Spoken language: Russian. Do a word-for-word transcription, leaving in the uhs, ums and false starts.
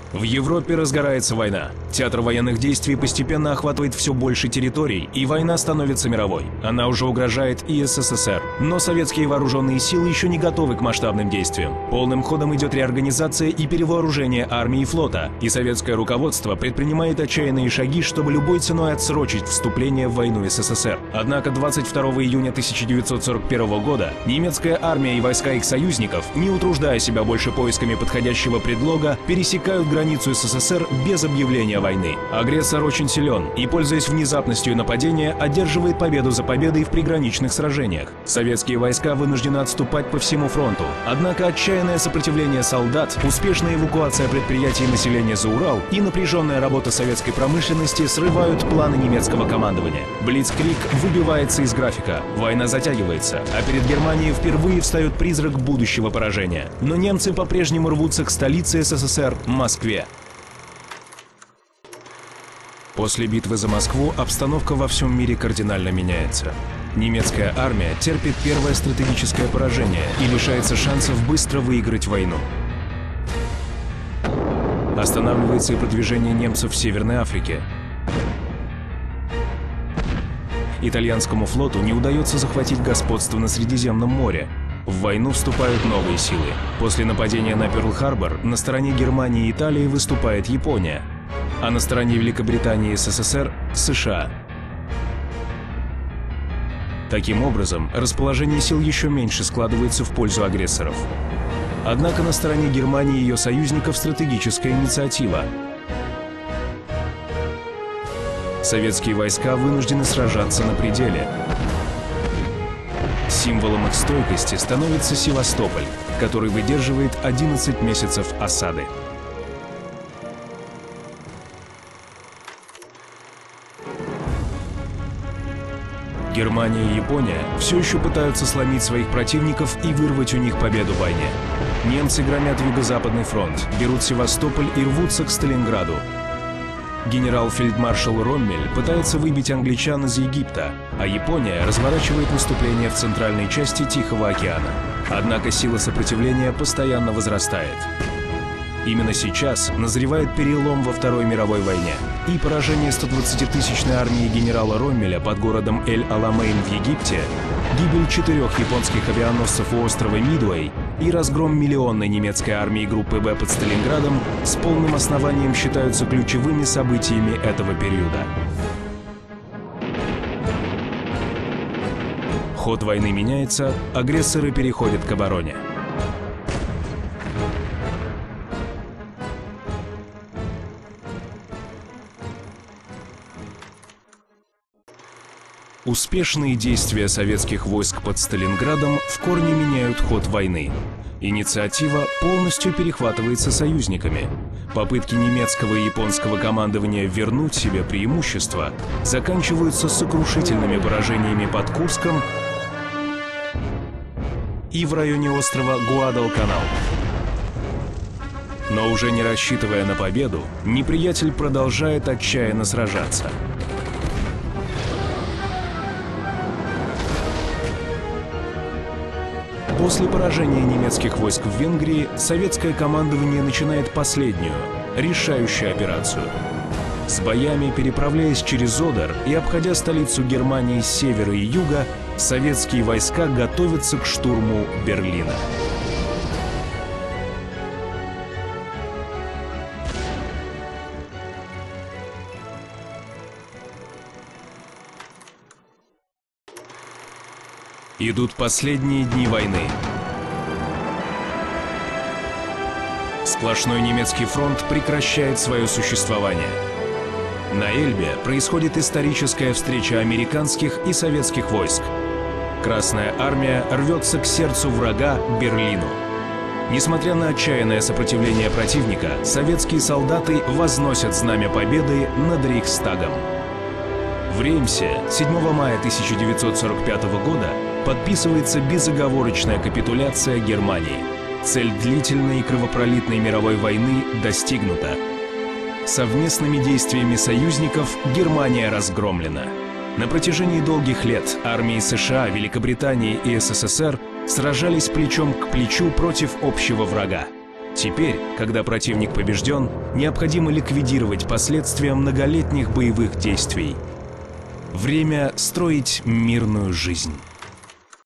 В Европе разгорается война. Театр военных действий постепенно охватывает все больше территорий, и война становится мировой. Она уже угрожает и СССР. Но советские вооруженные силы еще не готовы к масштабным действиям. Полным ходом идет реорганизация и перевооружение армии и флота, и советское руководство предпринимает отчаянные шаги, чтобы любой ценой отсрочить вступление в войну СССР. Однако двадцать второго июня тысяча девятьсот сорок первого года немецкая армия и войска их союзников, не утруждая себя больше поисками подходящего предлога, пересекают границу СССР без объявления войны. Агрессор очень силен и, пользуясь внезапностью нападения, одерживает победу за победой в приграничных сражениях. Советские войска вынуждены отступать по всему фронту. Однако отчаянное сопротивление солдат, успешная эвакуация предприятий и населения за Урал и напряженная работа советской промышленности срывают планы немецкого командования. Блицкриг выбивается из графика, война затягивается, а перед Германией впервые встает призрак будущего поражения. Но немцы по-прежнему рвутся к столице СССР – Москве. После битвы за Москву обстановка во всем мире кардинально меняется. Немецкая армия терпит первое стратегическое поражение и лишается шансов быстро выиграть войну. Останавливается и продвижение немцев в Северной Африке. Итальянскому флоту не удается захватить господство на Средиземном море. В войну вступают новые силы. После нападения на Пёрл-Харбор на стороне Германии и Италии выступает Япония, а на стороне Великобритании и СССР – США. Таким образом, расположение сил еще меньше складывается в пользу агрессоров. Однако на стороне Германии и ее союзников стратегическая инициатива. Советские войска вынуждены сражаться на пределе. Символом их стойкости становится Севастополь, который выдерживает одиннадцать месяцев осады. Германия и Япония все еще пытаются сломить своих противников и вырвать у них победу в войне. Немцы громят Юго-Западный фронт, берут Севастополь и рвутся к Сталинграду. Генерал-фельдмаршал Роммель пытается выбить англичан из Египта, а Япония разворачивает наступление в центральной части Тихого океана. Однако сила сопротивления постоянно возрастает. Именно сейчас назревает перелом во Второй мировой войне, и поражение стодвадцатитысячной армии генерала Роммеля под городом Эль-Аламейн в Египте, гибель четырех японских авианосцев у острова Мидуэй и разгром миллионной немецкой армии группы Б под Сталинградом с полным основанием считаются ключевыми событиями этого периода. Ход войны меняется, агрессоры переходят к обороне. Успешные действия советских войск под Сталинградом в корне меняют ход войны. Инициатива полностью перехватывается союзниками. Попытки немецкого и японского командования вернуть себе преимущество заканчиваются сокрушительными поражениями под Курском и в районе острова Гуадалканал. Но уже не рассчитывая на победу, неприятель продолжает отчаянно сражаться. После поражения немецких войск в Венгрии советское командование начинает последнюю, решающую операцию. С боями, переправляясь через Одер и обходя столицу Германии с севера и юга, советские войска готовятся к штурму Берлина. Идут последние дни войны. Сплошной немецкий фронт прекращает свое существование. На Эльбе происходит историческая встреча американских и советских войск. Красная армия рвется к сердцу врага Берлину. Несмотря на отчаянное сопротивление противника, советские солдаты возносят знамя победы над Рейхстагом. В Реймсе седьмого мая тысяча девятьсот сорок пятого года подписывается безоговорочная капитуляция Германии. Цель длительной и кровопролитной мировой войны достигнута. Совместными действиями союзников Германия разгромлена. На протяжении долгих лет армии США, Великобритании и СССР сражались плечом к плечу против общего врага. Теперь, когда противник побежден, необходимо ликвидировать последствия многолетних боевых действий. Время строить мирную жизнь.